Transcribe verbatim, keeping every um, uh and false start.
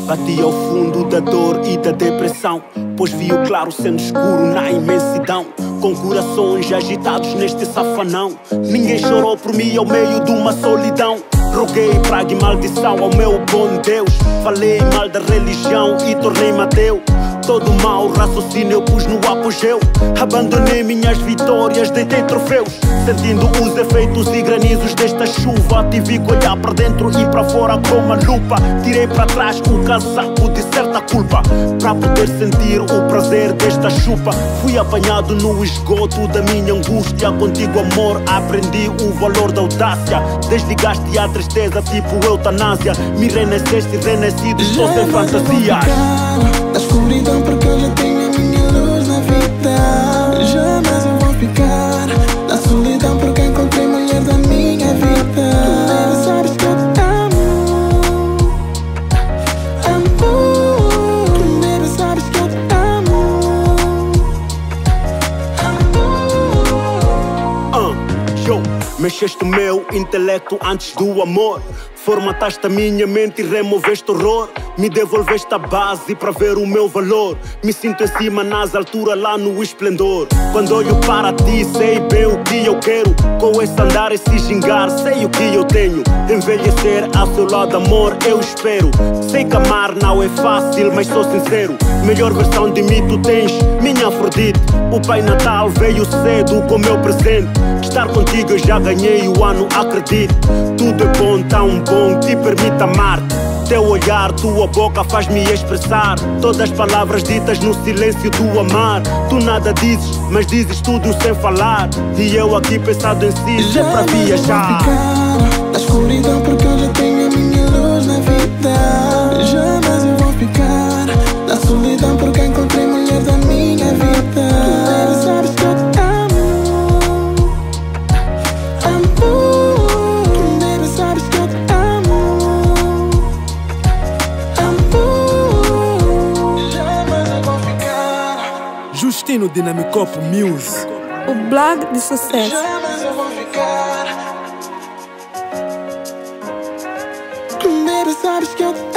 Bati ao fundo da dor e da depressão, pois vi o claro sendo escuro na imensidão. Com corações agitados neste safanão, ninguém chorou por mim ao meio de uma solidão. Roguei praga e maldição ao meu bom Deus, falei mal da religião e tornei-me ateu. Todo mau raciocínio eu pus no apogeu, abandonei minhas vitórias, deitei troféus. Sentindo os efeitos e granizos desta chuva, tive que olhar para dentro e para fora com uma lupa. Tirei para trás o casaco de certa culpa, para poder sentir o prazer desta chupa. Fui apanhado no esgoto da minha angústia, contigo amor aprendi o valor da audácia. Desligaste a tristeza tipo eutanásia, me renasceste e renascido, estou sem fantasias. Na escuridão porque eu já tenho a minha luz na vida. Jamais eu vou ficar na solidão porque encontrei a mulher da minha vida. Tu mesmo sabes que eu te amo, amor. Tu mesmo sabes que eu te amo, amor. uh, yo, Mexeste o meu intelecto antes do amor, formataste a minha mente e removeste horror. Me devolveste a base para ver o meu valor. Me sinto em cima nas alturas lá no esplendor. Quando olho para ti sei bem o que eu quero. Com esse andar, esse gingar, sei o que eu tenho. Envelhecer ao seu lado, amor, eu espero. Sei que amar não é fácil, mas sou sincero. Melhor versão de mim tu tens, minha Afrodite. O Pai Natal veio cedo com meu presente. Estar contigo eu já ganhei o ano, acredito. Tudo é bom, tão bom, que permite amar-te. Teu olhar, tua boca faz-me expressar todas as palavras ditas no silêncio do amar. Tu nada dizes, mas dizes tudo sem falar. E eu aqui pensado em si, já para viajar. Na escuridão porque eu já tenho a minha luz na vida. Jamais eu vou ficar na solidão porque encontrei a mulher da minha vida. Tu mesmo sabes que eu te amo, amor. Tu mesmo sabes que eu te amo, amor. Jamais eu vou ficar. Justino Dinamicopo Music, o blog de sucesso. Jamais eu vou ficar. Tu mesmo sabes que eu te